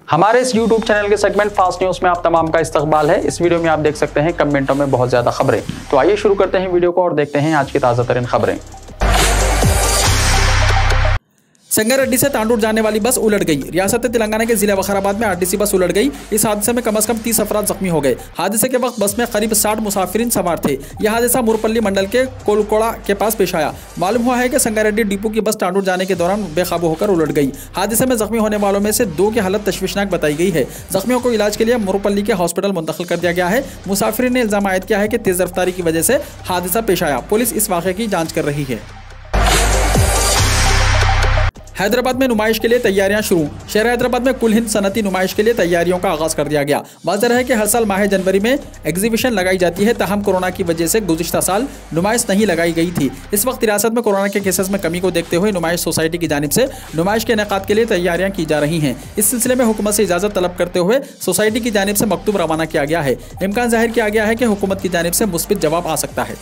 हमारे इस YouTube channel के सेगमेंट फास्ट न्यूज में आप तमाम का इस्तकबाल है। इस वीडियो में आप देख सकते हैं कमेंटों में बहुत ज्यादा खबरें। तो आइए शुरू करते हैं वीडियो को और देखते हैं आज की ताजा तरीन खबरें। संगारेड्डी से तांडूर जाने वाली बस उलट गई। रियासत तेलंगाना के जिला वखाराबाद में आरटीसी बस उलट गई। इस हादसे में कम से कम 30 अफराद जख्मी हो गए। हादसे के वक्त बस में करीब 60 मुसाफिरीन सवार थे। यह हादसा मुरपल्ली मंडल के कोलकोड़ा के पास पेश आया। मालूम हुआ है कि संगारेड्डी डिपो की बस तांडूर जाने के दौरान बेकाबू होकर उलट गई। हादसे में जख्मी होने वालों में से 2 की हालत तशवीशनाक बताई गई है। जख्मियों को इलाज के लिए मुरपल्ली के हॉस्पिटल मुंतकिल कर दिया गया है। मुसाफिरीन ने इल्जाम आयद किया है कि तेज रफ्तारी की वजह से हादसा पेश आया। पुलिस इस वाक़े की जाँच कर रही है। हैदराबाद में नुमाइश के लिए तैयारियां शुरू। शहर हैदराबाद में कुल हिंद सनती नुमाइश के लिए तैयारियों का आगाज कर दिया गया। वाज़ेह है कि हर साल माह जनवरी में एग्जीबिशन लगाई जाती है, ताहम कोरोना की वजह से गुज़िश्ता साल नुमाइश नहीं लगाई गई थी। इस वक्त रियासत में कोरोना के केसेस में कमी को देखते हुए नुमाइश सोसाइटी की जानिब से नुमाइश के इनेकाद के लिए तैयारियां की जा रही हैं। इस सिलसिले में हुकूमत से इजाज़त तलब करते हुए सोसाइटी की जानिब से मकतूब रवाना किया गया है। इम्कान जाहिर किया गया है कि हुकूमत की जानिब से मुस्बित जवाब आ सकता है।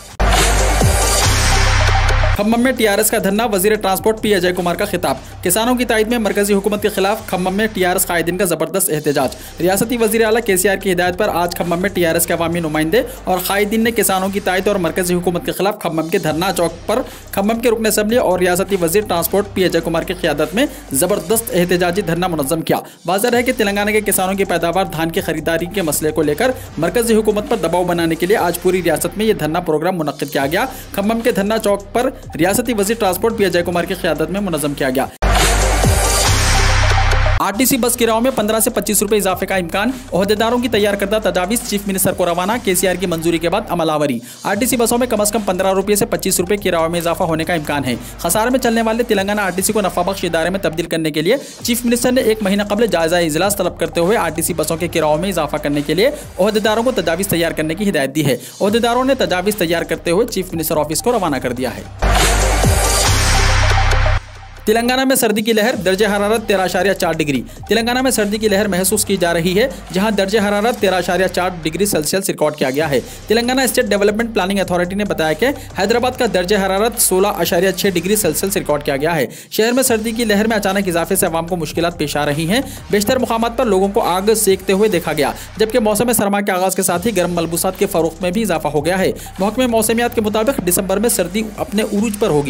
खम्मम में टीआरएस का धरना, वजीर ट्रांसपोर्ट पी अजय कुमार का खिताब। किसानों की तायद में मरकजी हुकूमत के खिलाफ खम्मम में टीआरएस कायदीन का जबरदस्त एहतजाज। रियासती वजीर आला केसीआर की हिदायत पर आज खम्मम में टीआरएस के अवामी नुमाइंदे और कायदीन ने किसानों की तायद और मरकजी हुकूमत के खिलाफ खम्मम के धरना चौक पर खम्मम के रुकन असम्बली और रियासती वजीर ट्रांसपोर्ट पी अजय कुमार की क़ियादत में जबरदस्त एहतजाजी धरना मुनज़्ज़म किया। वाज़ेह है कि तेलंगाना के किसानों की पैदावार धान की खरीदारी के मसले को लेकर मरकजी हुकूमत पर दबाव बनाने के लिए आज पूरी रियासत में यह धरना प्रोग्राम मुनक्किद किया गया। खम्मम के धरना चौक पर रियासती वजीर ट्रांसपोर्ट पी अजय कुमार की क़ियादत में मुनज़्ज़म किया गया। आरटीसी बस किरायों में 15 से 25 रुपए इजाफे का इम्कान। ओहदेदारों की तैयार करदा तजावीज़ चीफ मिनिस्टर को रवाना। केसीआर की मंजूरी के बाद अमलावरी। आरटीसी बसों में कम से कम 15 रुपये से 25 रुपये किरायों में इजाफा होने का इम्कान है। खसारे में चलने वाले तेलंगाना आरटीसी को नफाबख्श इदारे में तब्दील करने के लिए चीफ मिनिस्टर ने 1 महीना कबल जायजा इजलास तलब करते हुए आरटीसी बसों के किरायों में इजाफा करने के लिए ओहदेदारों को तजावीज़ तैयार करने की हिदायत दी है। ओहदेदारों ने तजावीज़ तैयार करते हुए चीफ मिनिस्टर ऑफिस को रवाना कर दिया है। तेलंगाना में सर्दी की लहर, दर्जे हरारत 13.4 डिग्री। तेलंगाना में सर्दी की लहर महसूस की जा रही है, जहां दर्जे हरारत 13.4 डिग्री सेल्सियस रिकॉर्ड किया गया है। Telangana state development planning authority ने बताया कि हैदराबाद का दर्जे हरारत 16.6 डिग्री सेल्सियस रिकॉर्ड किया गया है। शहर में सर्दी की लहर में अचानक इजाफे से अवाम को मुश्किलात पेश आ रही हैं। बेशतर मुकामात पर लोगों को आग सेकते हुए देखा गया, जबकि मौसम सरमा के आगाज के साथ ही गर्म मलबूसात के फरोख्त में भी इजाफा हो गया है। महकमे मौसमियात के मुताबिक दिसंबर में सर्दी अपने उरूज पर होगी।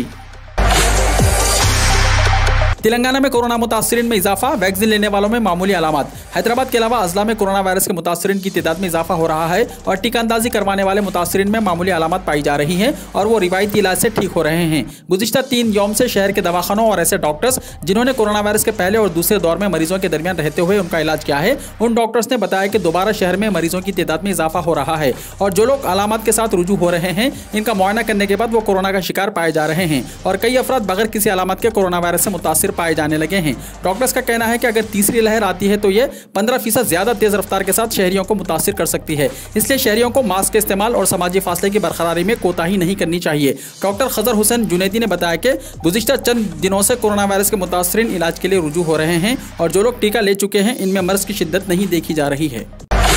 तेलंगाना में कोरोना मुतासरीन में इजाफा, वैक्सीन लेने वालों में मामूली अलामत। हैदराबाद के अलावा अजला में कोरोना वायरस के मुतासरीन की तादाद में इजाफा हो रहा है और टीका अंदाजी करवाने वाले मुतासरीन में मामूली अलामत पाई जा रही हैं और वो रिवायती इलाज से ठीक हो रहे हैं। गुज़िश्ता 3 यौम से शहर के दवाखानों और ऐसे डॉक्टर्स जिन्होंने कोरोना वायरस के पहले और दूसरे दौर में मरीजों के दरमियान रहते हुए उनका इलाज किया है, उन डॉक्टर्स ने बताया कि दोबारा शहर में मरीजों की तादाद में इजाफा हो रहा है और जो लोग अलामत के साथ रुजू हो रहे हैं, इनका मुआयना करने के बाद वो कोरोना का शिकार पाए जा रहे हैं और कई अफराद बगैर किसी अलामत के कोरोना वायरस से मुतासिर पाए जाने लगे हैं। डॉक्टर्स का कहना है कि अगर तीसरी लहर आती है तो ये 15% ज्यादा तेज रफ्तार के साथ शहरियों को मुतासिर कर सकती है। इसलिए शहरियों को मास्क के इस्तेमाल और समाजी फासले की बरकरारी में कोताही नहीं करनी चाहिए। डॉक्टर खजर हुसैन जुनैदी ने बताया कि गुज़िश्ता चंद दिनों से कोरोना वायरस के मुतासरीन इलाज के लिए रुजू हो रहे हैं और जो लोग टीका ले चुके हैं इनमें मर्ज की शिद्दत नहीं देखी जा रही है।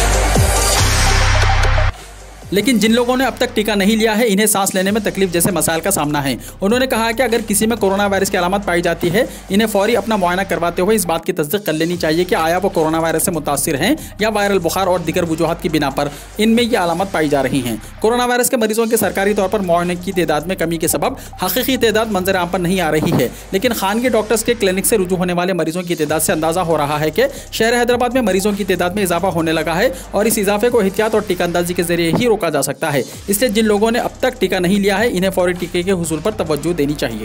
लेकिन जिन लोगों ने अब तक टीका नहीं लिया है, इन्हें सांस लेने में तकलीफ जैसे मसाइल का सामना है। उन्होंने कहा कि अगर किसी में कोरोना वायरस की अलामत पाई जाती है, इन्हें फौरी अपना मुआयना करवाते हुए इस बात की तस्दीक कर लेनी चाहिए कि आया वो कोरोना वायरस से मुतासिर हैं या वायरल बुखार और दीगर वजूहात की बिना पर इनमें ये अलामत पाई जा रही हैं। कोरोना वायरस के मरीजों के सरकारी तौर पर मुआयने की तादाद में कमी के सबब हकीकी तादाद मंजर आम पर नहीं आ रही है, लेकिन खानगी डॉक्टर्स के क्लिनिक से रुजू होने वाले मरीजों की तादाद से अंदाजा हो रहा है कि शहर हैदराबाद में मरीजों की तादाद में इजाफा होने लगा है और इस इजाफे को एहतियात और टीका अंदाजी के जरिए ही रोका जा सकता है। इसलिए जिन लोगों ने अब तक टीका नहीं लिया है, इन्हें फौरी टीके के हुसूल पर तवज्जो देनी चाहिए।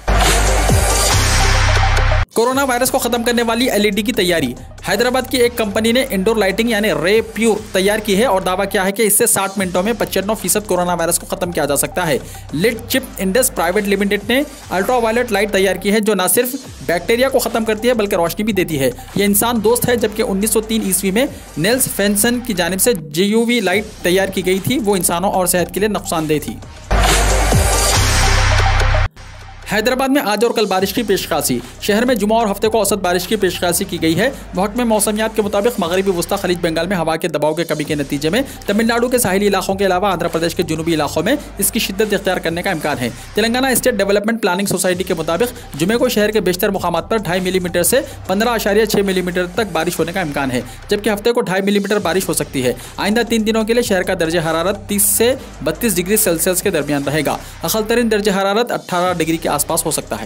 कोरोना वायरस को खत्म करने वाली एलईडी की तैयारी। हैदराबाद की एक कंपनी ने इंडोर लाइटिंग यानी रे प्योर तैयार की है और दावा किया है कि इससे 60 मिनटों में 95% कोरोना वायरस को खत्म किया जा सकता है। लिड चिप इंडस प्राइवेट लिमिटेड ने अल्ट्रावायलेट लाइट तैयार की है जो न सिर्फ बैक्टीरिया को खत्म करती है बल्कि रोशनी भी देती है। ये इंसान दोस्त है, जबकि 1903 ईस्वी में नेल्स फेंसन की जानिब से GUV लाइट तैयार की गई थी, वो इंसानों और सेहत के लिए नुकसानदेह थी। हैदराबाद में आज और कल बारिश की पेशखासी। शहर में जुमा और हफ्ते को औसत बारिश की पेशखासी की गई है। महकमे मौसमियात के मुताबिक मगरबी वस्ता खलीज बंगाल में हवा के दबाव के कमी के नतीजे में तमिलनाडु के साहिली इलाकों के अलावा आंध्र प्रदेश के जुनूबी इलाकों में इसकी शिद्दत इख्तियार करने का इम्कान है। Telangana state development planning society के मुताबिक जुमे को शहर के बेशतर मुकामात पर 2.5 मिलीमीटर से 15.6 मिलीमीटर तक बारिश होने का इम्कान है, जबकि हफ्ते को 2.5 मिलीमीटर बारिश हो सकती है। आइंदा 3 दिनों के लिए शहर का दर्ज हरारत 30 से 32 डिग्री सेल्सियस के दरमियान रहेगा। अकल तरीन दर्ज हरारत 18 डिग्री के आसपास हो सकता है।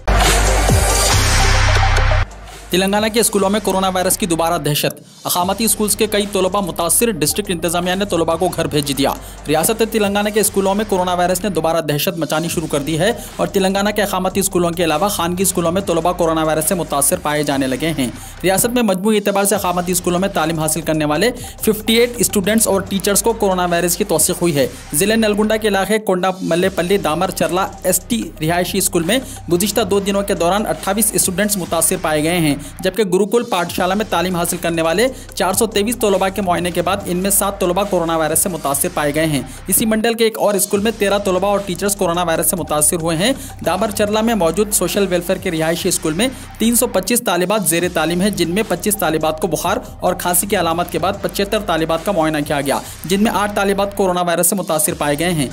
तेलंगाना के स्कूलों में कोरोना वायरस की दोबारा दहशत। अकामती स्कूल्स के कई तलबा मुतासिर, डिस्ट्रिक्ट इंतजामिया ने तलबा को घर भेज दिया। रियासत तेलंगाना के स्कूलों में कोरोना वायरस ने दोबारा दहशत मचानी शुरू कर दी है और तेलंगाना के अकामती स्कूलों के अलावा खानगी स्कूलों में तलबा कोरोना वायरस से मुतासिर पाए जाने लगे हैं। रियासत में मजमूई एतबार से अकामती स्कूलों में तालीम हासिल करने वाले 58 स्टूडेंट्स और टीचर्स को कोरोना वायरस की तौसीक हुई है। जिले नलगुंडा के इलाके कोंडा मल्लेपल्ली दामर चरला ST रिहायशी स्कूल में गुज़िश्ता 2 दिनों के दौरान 28 स्टूडेंट्स मुतासिर पाए गए हैं, जबकि गुरुकुल पाठशाला में तालीम हासिल करने वाले 423 तलबा के मुआयने के बाद इनमें 7 तलबा कोरोना वायरस से मुतासिर पाए गए हैं। इसी मंडल के एक और स्कूल में 13 तलबा और टीचर्स कोरोना वायरस से मुतासिर हुए हैं। दाबर चरला में मौजूद सोशल वेलफेयर के रिहायशी स्कूल में 325 तालिबात जेर तालीम है, जिनमें 25 तालिबात को बुखार और खांसी की अलामत के बाद 75 तालिबात का मुआयना किया गया, जिनमें 8 तालिबात कोरोना वायरस से मुतासिर पाए गए हैं।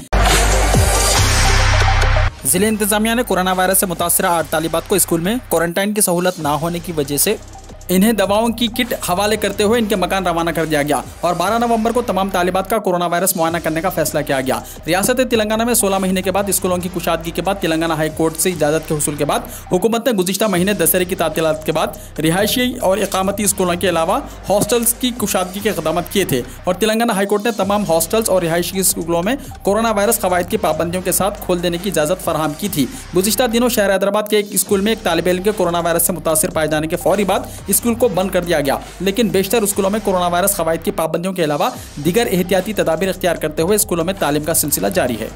जिले इंतजामिया ने कोरोना वायरस से मुतासिरा 8 तालिबात को स्कूल में क्वारंटाइन की सहूलत ना होने की वजह से इन्हें दवाओं की किट हवाले करते हुए इनके मकान रवाना कर दिया गया और 12 नवंबर को तमाम तालिबात का कोरोना वायरस मुआयना करने का फैसला किया गया। रियासत तेलंगाना में 16 महीने के बाद स्कूलों की कुशादगी के बाद तेलंगाना हाई कोर्ट से इजाज़त के हुसूल के बाद हुकूमत ने गुज़िश्ता महीने दशहरे की तातीलात के बाद रिहायशी और इकामती स्कूलों के अलावा हॉस्टल्स की कुशादगी के इक़दाम किए थे और तेलंगाना हाई कोर्ट ने तमाम हॉस्टल्स और रिहायशी स्कूलों में कोरोना वायरस कवायद की पाबंदियों के साथ खोल देने की इजाज़त फराहम की थी। गुज़िश्ता दिनों शहर हैदराबाद के एक स्कूल में एक तालिब इल्म के कोरोना वायरस से मुतासिर पाए जाने के फौरी बाद स्कूल को बंद कर दिया गया, लेकिन बेशतर स्कूलों में कोरोना वायरस कवायद की पाबंदियों के अलावा दीगर एहतियाती तदाबीर इख्तियार करते हुए स्कूलों में तालीम का सिलसिला जारी है।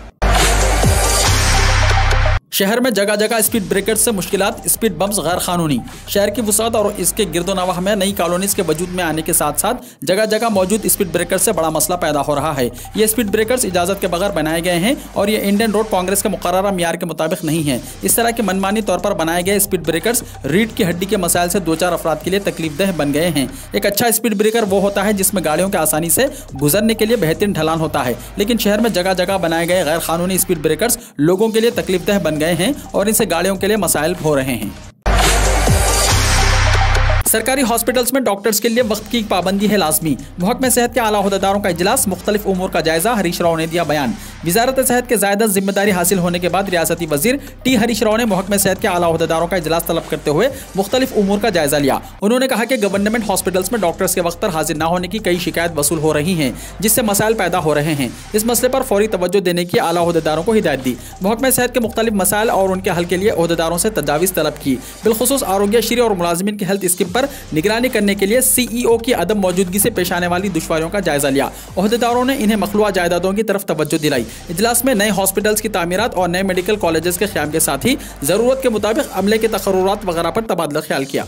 शहर में जगह जगह स्पीड ब्रेकर्स से मुश्किलात, स्पीड बम्स गैर कानूनी। शहर की वसाअत और इसके गिरदोनवाह में नई कॉलोनीज के वजूद में आने के साथ साथ जगह जगह मौजूद स्पीड ब्रेकर्स से बड़ा मसला पैदा हो रहा है। ये स्पीड ब्रेकर्स इजाज़त के बगैर बनाए गए हैं और ये इंडियन रोड कांग्रेस के मुकर्ररा मियार के मुताबिक नहीं है। इस तरह के मनमानी तौर पर बनाए गए स्पीड ब्रेकर्स रीढ़ की हड्डी के मसाइल से 2-4 अफराद के लिए तकलीफदेह बन गए हैं। एक अच्छा स्पीड ब्रेकर वो होता है जिसमें गाड़ियों के आसानी से गुजरने के लिए बेहतरीन ढलान होता है, लेकिन शहर में जगह जगह बनाए गए गैर कानूनी स्पीड ब्रेकर्स लोगों के लिए तकलीफदेह बन गए हैं और इनसे गाड़ियों के लिए मसाइल हो रहे हैं। सरकारी हॉस्पिटल्स में डॉक्टर्स के लिए वक्त की पाबंदी है लाजमी। महकमे सेहत के आला ओहदेदारों का इजलास, मुख्तलिफ उमूर का जायजा। हरीश राव ने दिया बयान। वजारत सेहत के ज़ायदा जिम्मेदारी हासिल होने के बाद रियासती वजीर टी हरीश राव ने महकमे सेहत के आला ओहदेदारों का इजलास तलब करते हुए मुख्तलिफ उमूर का जायजा लिया। उन्होंने कहा कि गवर्नमेंट हॉस्पिटल्स में डॉक्टर्स के वक्त पर हाजिर न होने की कई शिकायत वसूल हो रही हैं, जिससे मसाइल पैदा हो रहे हैं। इस मसले पर फौरी तवज्जो देने की आला ओहदेदारों को हिदायत दी। महकमे सेहत के मुख्तलिफ मसाइल और उनके हल के लिए ओहदेदारों से तजावीज़ तलब की। बिलखुसूस आरोग्यश्री और मुलाजिमीन की हेल्थ स्कीम पर निगरानी करने के लिए CEO की अदम मौजूदगी से पेश आने वाली दुश्वारियों का जायजा लिया। ओहदेदारों ने इन्हें मखलूआ जायदादों की तरफ तवज्जो दिलाई। इजलास में नए हॉस्पिटल्स की तामीरात और नए मेडिकल कॉलेजेस के क़याम के साथ ही ज़रूरत के मुताबिक अमले के तकर्रुरात वगैरह पर तबादला ख्याल किया।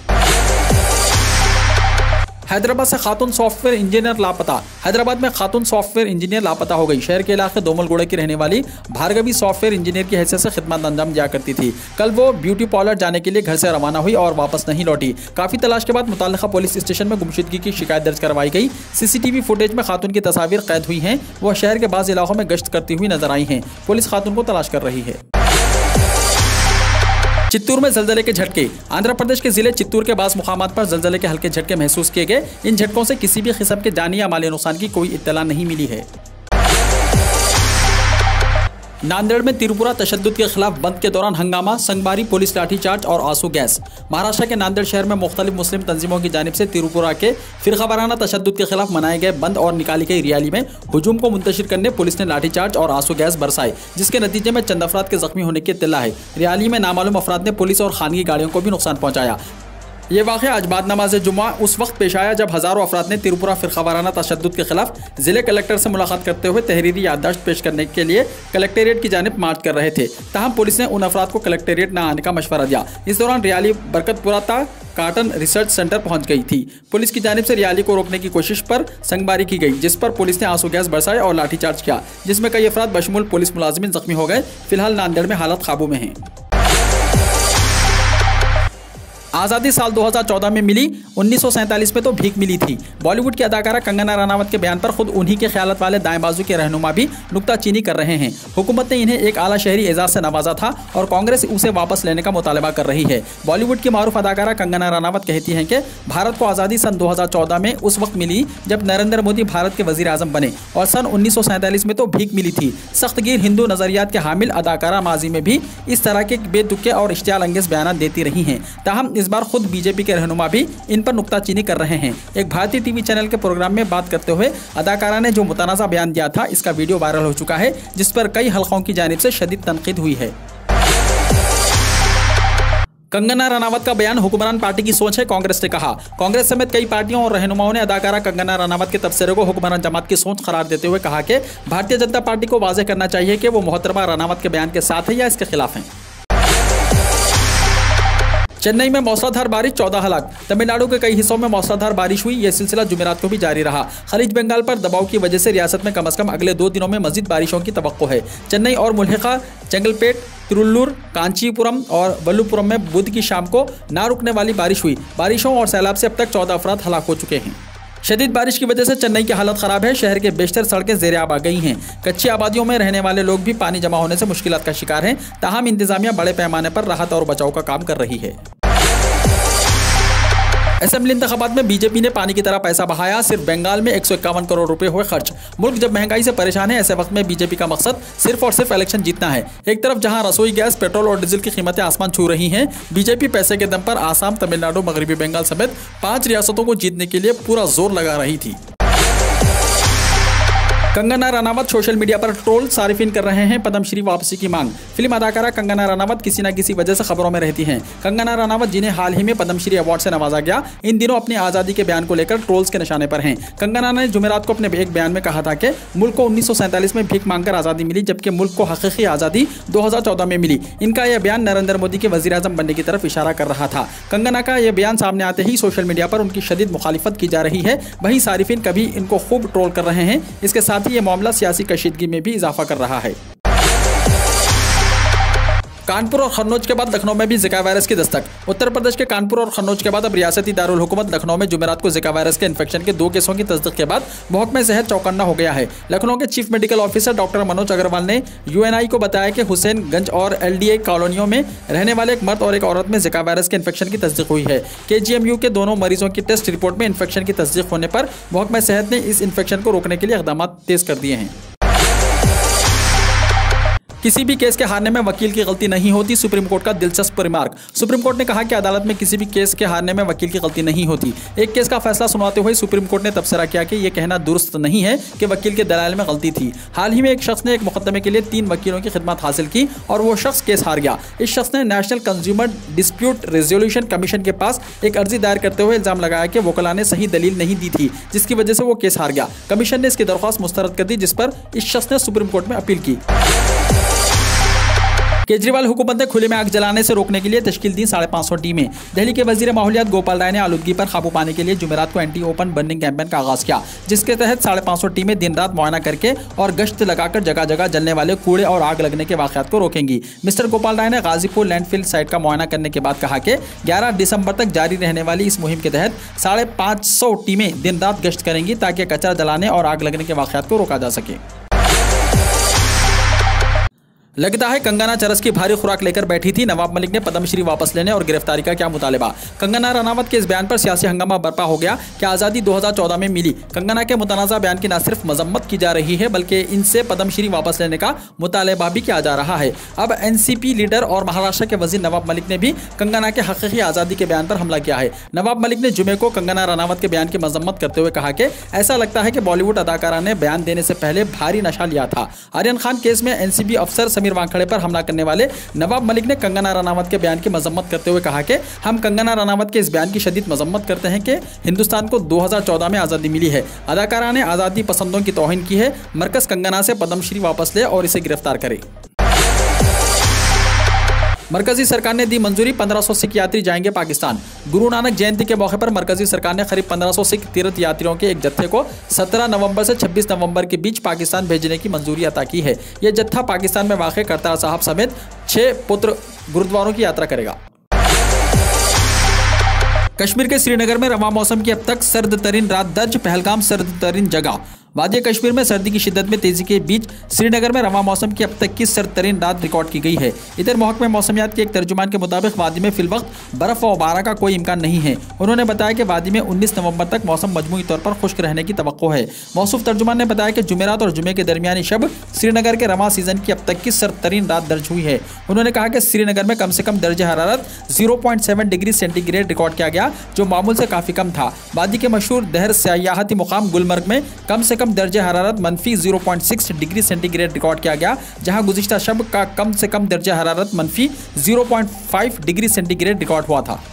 हैदराबाद से खातून सॉफ्टवेयर इंजीनियर लापता। हैदराबाद में खातून सॉफ्टवेयर इंजीनियर लापता हो गई। शहर के इलाके दोमलगुड़ा की रहने वाली भार्गवी सॉफ्टवेयर इंजीनियर की हैसियत से खिदमत अंजाम दिया करती थी। कल वो ब्यूटी पार्लर जाने के लिए घर से रवाना हुई और वापस नहीं लौटी। काफ़ी तलाश के बाद मुताल्लिका पुलिस स्टेशन में गुमशुदगी की शिकायत दर्ज करवाई गई। CCTV फुटेज में खातून की तस्वीर कैद हुई हैं। वह शहर के बाज़ इलाकों में गश्त करती हुई नजर आई हैं। पुलिस खातून को तलाश कर रही है। चित्तूर में जलजले के झटके। आंध्र प्रदेश के जिले चित्तूर के बास मुकामात पर जलजले के हल्के झटके महसूस किए गए। इन झटकों से किसी भी किस्म के जानी या माली नुकसान की कोई इत्तला नहीं मिली है। नांदेड़ में तिरुपुरा तशद्दुद के खिलाफ बंद के दौरान हंगामा, संगबारी, पुलिस लाठीचार्ज और आंसू गैस। महाराष्ट्र के नांदेड़ शहर में मुख्तलिफ मुस्लिम तंजीमों की जानिब से तिरुपुरा के फिरकावाराना तशद्दुद के खिलाफ मनाए गए बंद और निकाली गई रैली में हुजूम को मुंतशिर करने पुलिस ने लाठीचार्ज और आंसू गैस बरसाए, जिसके नतीजे में चंद अफराद के जख्मी होने की इत्तला है। रैली में नामालूम अफराद ने पुलिस और खानगी गाड़ियों को भी नुकसान पहुंचाया। ये वाक़या आज बाद नमाज जुम्मा उस वक्त पेश आया जब हज़ारों अफराद ने त्रिपुरा फ़िरक़ावाराना तशद्दुद के खिलाफ ज़िले कलेक्टर से मुलाकात करते हुए तहरीरी याददाश्त पेश करने के लिए कलेक्टेरिएट की जानिब मार्च कर रहे थे। ताहम पुलिस ने उन अफराद को कलेक्टेरिएट न आने का मशवरा दिया। इस दौरान रियाली बरकतपुरा ता काटन रिसर्च सेंटर पहुंच गई थी। पुलिस की जानिब से रियाली को रोकने की कोशिश पर संगबारी की गई, जिस पर पुलिस ने आंसू गैस बरसाए और लाठीचार्ज किया, जिसमें कई अफराद बशमूल पुलिस मुलाजिमिन जख्मी हो गए। फिलहाल नांदेड़ में हालत काबू में है। आज़ादी साल 2014 में मिली, 1947 में तो भीख मिली थी। बॉलीवुड की अदाकारा कंगना रनावत के बयान पर खुद उन्हीं के ख्यालत वाले दाएं बाजू के रहनुमा भी नुक्ताचीनी कर रहे हैं। हुकूमत ने इन्हें एक आला शहरी एजाज से नवाजा था और कांग्रेस उसे वापस लेने का मुतालबा कर रही है। बॉलीवुड की मारूफ अदाकारा कंगना रनावत कहती हैं कि भारत को आज़ादी सन 2014 में उस वक्त मिली जब नरेंद्र मोदी भारत के वजीर आजम बने, और सन 1947 में तो भीख मिली थी। सख्तगीर हिंदू नजरियात के हामिल अदाकारा माजी में भी इस तरह के बेतुके और इश्तियाल अंगेज बयान देती रही हैं। ताहम इस बार खुद बीजेपी के रहनुमा भी इन पर नुक्ताचीनी कर रहे हैं। एक भारतीय टीवी चैनल के प्रोग्राम में बात करते हुए अदाकारा ने जो मुतनाज़ा बयान दिया था, इसका वीडियो वायरल हो चुका है, जिस पर कई हलकों की जानिब से शदीद तनकीद हुई है। कंगना रनावत का बयान हुक्मरान पार्टी की सोच है, कांग्रेस ने कहा। कांग्रेस समेत कई पार्टियों और रहनुमाओं ने अदाकारा कंगना रनावत के तबसरे को हुक्मरान जमात की सोच करार देते हुए कहा कि भारतीय जनता पार्टी को वाज़ेह करना चाहिए कि वो मोहतरमा रनावत के बयान के साथ है या इसके खिलाफ है। चेन्नई में मौसलाधार बारिश, 14 हलाक। तमिलनाडु के कई हिस्सों में मौसलाधार बारिश हुई। यह सिलसिला जुमेरात को भी जारी रहा। खलीज बंगाल पर दबाव की वजह से रियासत में कम से कम अगले 2 दिनों में मजीद बारिशों की तवक्को है। चेन्नई और मुल्हिका चंगलपेट, तिरुल्लूर, कांचीपुरम और वल्लुपुरम में बुध की शाम को ना रुकने वाली बारिश हुई। बारिशों और सैलाब से अब तक 14 अफराद हलाक हो चुके हैं। शदीद बारिश की वजह से चेन्नई की हालत खराब है। शहर के बेशतर सड़कें ज़ेरे आब आ गई हैं। कच्ची आबादियों में रहने वाले लोग भी पानी जमा होने से मुश्किलात का शिकार हैं। ताहम इंतजामिया बड़े पैमाने पर राहत और बचाव का काम कर रही है। असेंबली इंतखाबात में बीजेपी ने पानी की तरह पैसा बहाया। सिर्फ बंगाल में 151 करोड़ रुपए हुए खर्च। मुल्क जब महंगाई से परेशान है, ऐसे वक्त में बीजेपी का मकसद सिर्फ और सिर्फ इलेक्शन जीतना है। एक तरफ जहां रसोई गैस, पेट्रोल और डीजल की कीमतें आसमान छू रही हैं, बीजेपी पैसे के दम पर आसाम, तमिलनाडु, मगरबी बंगाल समेत 5 रियासतों को जीतने के लिए पूरा जोर लगा रही थी। कंगना रनावत सोशल मीडिया पर ट्रोल, सारिफिन कर रहे हैं पद्मश्री वापसी की मांग। फिल्म अदाकारा कंगना रनावत किसी न किसी वजह से खबरों में रहती हैं। कंगना रनावत, जिन्हें हाल ही में पद्मश्री अवार्ड से नवाजा गया, इन दिनों अपनी आज़ादी के बयान को लेकर ट्रोल्स के निशाने पर हैं। कंगना ने जुमेरात को अपने एक बयान में कहा था कि मुल्क को 1947 में भीख मांगकर आज़ादी मिली, जबकि मुल्क को हकीकी आज़ादी 2014 में मिली। इनका यह बयान नरेंद्र मोदी के वजीर आजम बनने की तरफ इशारा कर रहा था। कंगना का यह बयान सामने आते ही सोशल मीडिया पर उनकी शदीद मुखालिफत की जा रही है। वहीं सारिफिन कभी इनको खूब ट्रोल कर रहे हैं। इसके साथ ही यह मामला सियासी कशीदगी में भी इजाफा कर रहा है। कानपुर और खन्नौज के बाद लखनऊ में भी जिका वायरस की दस्तक। उत्तर प्रदेश के कानपुर और खन्नौज के बाद अब रियासती दारुल हुकूमत लखनऊ में जुमेरात को जिका वायरस के इन्फेक्शन के 2 केसों की तस्दीक के बाद महकमे सेहत चौकन्ना हो गया है। लखनऊ के chief medical officer doctor Manoj Agarwal ने यूएनआई को बताया कि हुसैनगंज और एलडीए कॉलोनियों में रहने वाले एक मर्द और एक औरत में जिका वायरस के इन्फेक्शन की तस्दीक हुई है। केजीएमयू के दोनों मरीजों की टेस्ट रिपोर्ट में इन्फेक्शन की तस्दीक होने पर महकमे सेहत ने इस इन्फेक्शन को रोकने के लिए इक़दाम तेज कर दिए हैं। किसी भी केस के हारने में वकील की गलती नहीं होती, सुप्रीम कोर्ट का दिलचस्प रिमार्क। सुप्रीम कोर्ट ने कहा कि अदालत में किसी भी केस के हारने में वकील की गलती नहीं होती। एक केस का फैसला सुनाते हुए सुप्रीम कोर्ट ने तबसरा किया कि यह कहना दुरुस्त नहीं है कि वकील के दलाल में गलती थी। हाल ही में एक शख्स ने एक मुकदमे के लिए 3 वकीलों की खिदमत हासिल की और वो शख्स केस हार गया। इस शख्स ने national consumer dispute resolution commission के पास एक अर्जी दायर करते हुए इल्जाम लगाया कि वकला ने सही दलील नहीं दी थी, जिसकी वजह से वो केस हार गया। कमीशन ने इसकी दरख्वास्त मुस्तरद कर दी, जिस पर इस शख्स ने सुप्रीम कोर्ट में अपील की। केजरीवाल हुकूमत ने खुले में आग जलाने से रोकने के लिए तश्कील दी 550 टीमें। दिल्ली के वजीर माहौलियात गोपाल राय ने आलूदगी पर काबू पाने के लिए जुमेरात को एंटी ओपन बर्निंग कैंपेन का आगाज किया, जिसके तहत 550 टीमें दिन रात मुआयना करके और गश्त लगाकर जगह जगह जलने वाले कूड़े और आग लगने के वाक़यात को रोकेंगी। मिस्टर गोपाल राय ने गाजीपुर लैंडफिल साइट का मुआयना करने के बाद कहा कि 11 दिसंबर तक जारी रहने वाली इस मुहिम के तहत 550 टीमें दिन रात गश्त करेंगी, ताकि कचरा जलाने और आग लगने के वाक़यात को रोका जा सके। लगता है कंगना चरस की भारी खुराक लेकर बैठी थी। नवाब मलिक ने पद्मश्री वापस लेने और गिरफ्तारी का क्या मुतालबा। कंगना रनावत के इस बयान पर सियासी हंगामा बर्पा हो गया कि आज़ादी 2014 में मिली। कंगना के मुतनाज़ा बयान की न सिर्फ मजम्मत की जा रही है, बल्कि इनसे पद्मश्री वापस लेने का मुतालबा भी किया जा रहा है। अब एनसीपी लीडर और महाराष्ट्र के वजीर नवाब मलिक ने भी कंगना के हकीकी आज़ादी के बयान पर हमला किया है। नवाब मलिक ने जुमे को कंगना रनावत के बयान की मजम्मत करते हुए कहा कि ऐसा लगता है कि बॉलीवुड अदाकारा ने बयान देने से पहले भारी नशा लिया था। आर्यन खान केस में एनसीबी अफसर समीर वानखेड़े पर हमला करने वाले नवाब मलिक ने कंगना रनावत के बयान की मजम्मत करते हुए कहा कि हम कंगना रनावत के इस बयान की शदीद मजम्मत करते हैं कि हिंदुस्तान को 2014 में आज़ादी मिली है। अदाकारा ने आज़ादी पसंदों की तौहीन की है। मरकज कंगना से पद्मश्री वापस ले और इसे गिरफ्तार करे। मरकजी सरकार ने दी मंजूरी, 1500 सिख यात्री जाएंगे पाकिस्तान। गुरु नानक जयंती के मौके पर मरकजी सरकार ने करीब 1500 सिख तीर्थ यात्रियों के एक जत्थे को 17 नवंबर से 26 नवंबर के बीच पाकिस्तान भेजने की मंजूरी अता की है। यह जत्था पाकिस्तान में वाक़ करतार साहब समेत 6 पुत्र गुरुद्वारों की यात्रा करेगा। कश्मीर के श्रीनगर में रवां मौसम की अब तक सर्द तरीन रात दर्ज, पहलगाम सर्द तरीन जगह। वादी कश्मीर में सर्दी की शिद्दत में तेजी के बीच श्रीनगर में रवां मौसम की अब तक की सर्द तरीन रात रिकॉर्ड की गई है। इधर महकमे मौसमियात के एक तर्जुमान के मुताबिक वादी में फिलवक्त बर्फ व बारा का कोई इम्कान नहीं है। उन्होंने बताया कि वादी में 19 नवंबर तक मौसम मजमूई तौर पर खुश्क रहने की तवक्को है। मौसूफ तर्जुमान ने बताया कि जुमेरात और जुमे के दरमियानी शब श्रीनगर के रवां सीजन की अब तक की सर्द तरीन रात दर्ज हुई है। उन्होंने कहा कि श्रीनगर में कम से कम दर्ज हरारत 0.7 डिग्री सेंटीग्रेड रिकॉर्ड किया गया, जो मामूल से काफ़ी कम था। वादी के मशहूर दहर सियाहती मुकाम गुलमर्ग में कम से कम दर्ज हरारत मनफी 0.6 डिग्री सेंटीग्रेड रिकॉर्ड किया गया, जहां गुज़िश्ता शब का कम से कम दर्जा हरारत मनफी 0.5 डिग्री सेंटीग्रेड रिकॉर्ड हुआ था।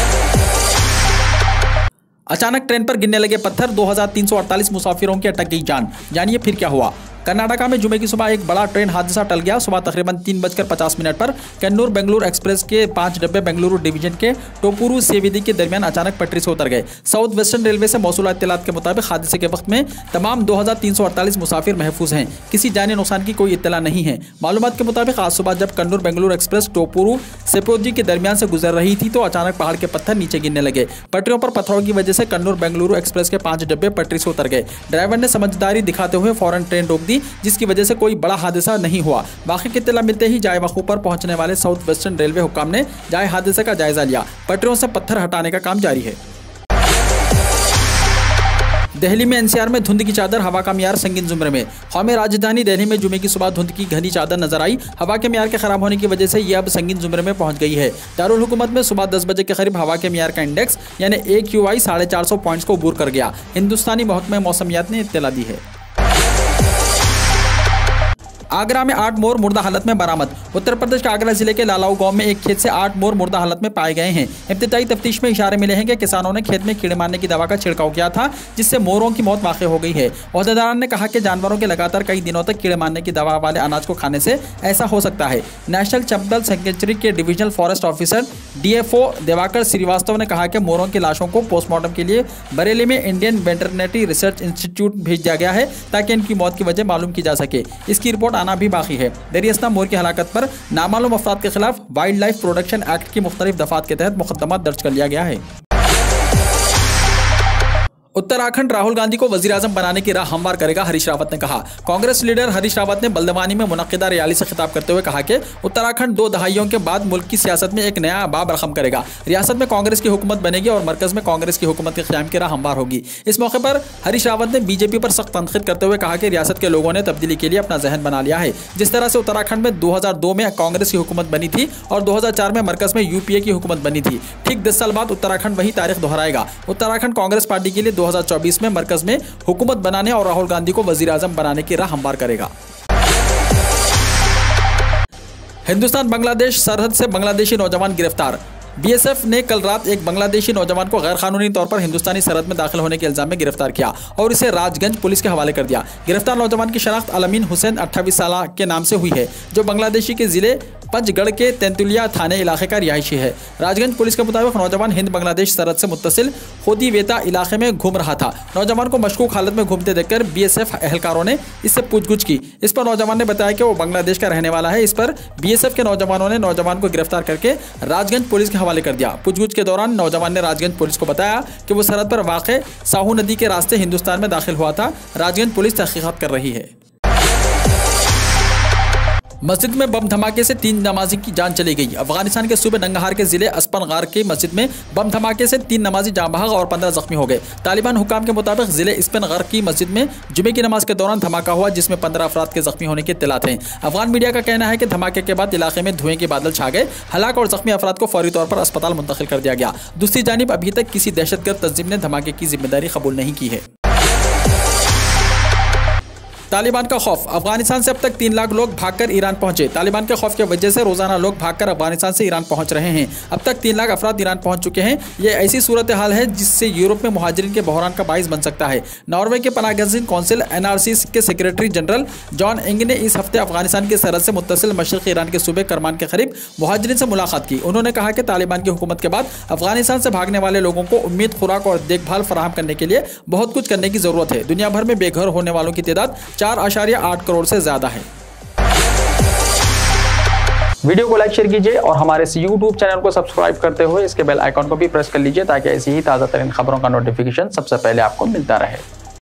अचानक ट्रेन पर गिरने लगे पत्थर, 2348 मुसाफिरों की अटक गई जान। जानिए फिर क्या हुआ। कर्नाटका में जुमे की सुबह एक बड़ा ट्रेन हादसा टल गया। सुबह तकरीबन 3:50 पर कन्नूर बेंगलुरु एक्सप्रेस के 5 डब्बे बेंगलुरु डिवीजन के टोपुरू सेविदी के दरमियान अचानक पटरी से उतर गए। साउथ वेस्टर्न रेलवे से मौसूल इत्तलात के मुताबिक हादसे के वक्त में तमाम 2348 मुसाफिर महफूज हैं। किसी जानी नुकसान की कोई इत्तला नहीं है। मालूमात के मुताबिक आज सुबह जब कन्नूर बेंगलुरु एक्सप्रेस टोपुरू सेपोजी के दरमियान से गुजर रही थी तो अचानक पहाड़ के पत्थर नीचे गिरने लगे। पटरियों पर पत्थरों की वजह से कन्नूर बेंगलुरु एक्सप्रेस के 5 डब्बे पटरी से उतर गए। ड्राइवर ने समझदारी दिखाते हुए फौरन ट्रेन रोक दी, जिसकी वजह से कोई बड़ा हादसा नहीं हुआ। बाकी की इत्तला मिलते ही जाए वकूफ पर पहुंचने वाले साउथ वेस्टर्न रेलवे हुक्काम ने जाए हादसे का जायजा लिया। पटरियों से पत्थर हटाने का काम जारी है। दिल्ली में एनसीआर में धुंध की चादर, हवा का मियार संगीन जुमरे में। कौमी राजधानी दिल्ली में जुमे की सुबह धुंध की घनी चादर नजर आई। हवा के मियार के खराब होने की वजह से यह अब संगीन जुमरे में पहुंच गई है। दारुल हुकूमत में सुबह 10 बजे के करीब हवा के मियार का इंडेक्स यानी AQI 450 पॉइंट्स को अबूर कर गया। हिंदुस्तानी महकमे मौसमियात ने इत्तला दी है। आगरा में 8 मोर मुर्दा हालत में बरामद। उत्तर प्रदेश के आगरा जिले के लालाऊ गांव में एक खेत से 8 मोर मुर्दा हालत में पाए गए हैं। इब्तिदाई तफ्तीश में इशारे मिले हैं कि किसानों ने खेत में कीड़े मारने की दवा का छिड़काव किया था, जिससे मोरों की मौत वाक़ई हो गई है। ओहदेदारान ने कहा कि जानवरों के लगातार कई दिनों तक कीड़े मारने की दवा वाले अनाज को खाने से ऐसा हो सकता है। नेशनल चंबल सेंचुरी के divisional forest officer DFO Diwakar Srivastava ने कहा कि मोरों की लाशों को पोस्टमार्टम के लिए बरेली में इंडियन वेटरनरी रिसर्च इंस्टीट्यूट भेज दिया गया है, ताकि इनकी मौत की वजह मालूम की जा सके। इसकी रिपोर्ट आना भी बाकी है। दरियास्ता मोर की हलाकत पर नामालूम अफराद के खिलाफ वाइल्ड लाइफ प्रोटेक्शन एक्ट की मुख्तलिफ दफात के तहत मुकदमा दर्ज कर लिया गया है। उत्तराखंड राहुल गांधी को वजीर-ए-आज़म बनाने की राह हमवार करेगा, हरीश रावत ने कहा। कांग्रेस लीडर हरीश रावत ने बल्दवानी में मुनक्किदा रैली से खिताब करते हुए कहा कि उत्तराखंड 2 दहाइयों के बाद मुल्क की सियासत में एक नया बाब रकम करेगा। रियासत में कांग्रेस की हुकूमत बनेगी और मरकज में कांग्रेस की हुकूमत के क़याम की राह हमवार होगी। इस मौके पर हरीश रावत ने बीजेपी पर सख्त तनकीद करते हुए कहा कि रियासत के लोगों ने तब्दीली के लिए अपना जहन बना लिया है। जिस तरह से उत्तराखंड में 2002 में कांग्रेस की हुकूमत बनी थी और 2004 में मरकज में UPA की हुकूमत बनी थी, ठीक 10 साल बाद उत्तराखंड वही तारीख दोहराएगा। उत्तराखंड कांग्रेस पार्टी के लिए 2024 में मरकज में हुकूमत बनाने और राहुल गांधी को वजीर-ए-आज़म बनाने की राह हमवार करेगा। हिंदुस्तान बांग्लादेश सरहद से बांग्लादेशी नौजवान गिरफ्तार। BSF ने कल रात एक बांग्लादेशी नौजवान को गैरकानूनी तौर पर हिंदुस्तानी सरहद में दाखिल होने के इल्जाम में गिरफ्तार किया और इसे राजगंज पुलिस के हवाले कर दिया। गिरफ्तार नौजवान की शनाख्त अलमीन हुसैन 28 साल के नाम से हुई है, जो बांग्लादेशी के जिले पंचगढ़ के तेंतुलिया थाने इलाके का रिहायशी है। राजगंज पुलिस के मुताबिक नौजवान हिंद बांग्लादेश सरहद से मुत्तसिल खोदीवेता इलाके में घूम रहा था। नौजवान को मशकूक हालत में घूमते देखकर BSF एहलकारों ने इससे पूछगुछ की। इस पर नौजवान ने बताया कि वो बांग्लादेश का रहने वाला है। इस पर BSF के नौजवानों ने नौजवान को गिरफ्तार करके राजगंज पुलिस के हवाले कर दिया। पूछगुछ के दौरान नौजवान ने राजगंज पुलिस को बताया कि वो सरहद पर वाक़े साहू नदी के रास्ते हिंदुस्तान में दाखिल हुआ था। राजगंज पुलिस तहकीकात कर रही है। मस्जिद में बम धमाके से 3 नमाजी की जान चली गई। अफगानिस्तान के सूबे नंगहार के जिले अस्पनगार की मस्जिद में बम धमाके से 3 नमाजी जाँ बहक और 15 जख्मी हो गए। तालिबान हुकाम के मुताबिक जिले अस्पनगार की मस्जिद में जुमे की नमाज के दौरान धमाका हुआ, जिसमें 15 अफराद के जख्मी होने के इत्तलात हैं। अफगान मीडिया का कहना है कि धमाके के बाद इलाके में धुएं के बादल छा गए। हलाक और जख्मी अफराद को फौरी तौर पर अस्पताल मुंतकिल कर दिया गया। दूसरी जानिब अभी तक किसी दहशतगर्द तंजीम ने धमाके की जिम्मेदारी कबूल नहीं की है। तालिबान का खौफ, अफगानिस्तान से अब तक 3 लाख लोग भागकर ईरान पहुंचे। तालिबान के खौफ की वजह से रोजाना लोग भागकर अफगानिस्तान से ईरान पहुंच रहे हैं। अब तक 3 लाख अफराद ईरान पहुंच चुके हैं। ये ऐसी सूरत हाल है जिससे यूरोप में मुहाजिरीन के बहरान का बाइस बन सकता है। नॉर्वे के पनाहगज़ीन काउंसिल NRC के सेक्रेटरी जनरल जॉन इंग ने इस हफ्ते अफगानिस्तान की सरहद से मुत्तसिल मशरक़ी ईरान के सूबे करमान के करीब मुहाजिरीन से मुलाकात की। उन्होंने कहा कि तालिबान की हुकूमत के बाद अफगानिस्तान से भागने वाले लोगों को उम्मीद, खुराक और देखभाल फराहम करने के लिए बहुत कुछ करने की जरूरत है। दुनिया भर में बेघर होने वालों की तादाद 4.8 करोड़ से ज्यादा है। वीडियो को लाइक शेयर कीजिए और हमारे इस YouTube चैनल को सब्सक्राइब करते हुए इसके बेल आइकॉन को भी प्रेस कर लीजिए ताकि ऐसी ही ताज़ा तरीन खबरों का नोटिफिकेशन सबसे पहले आपको मिलता रहे।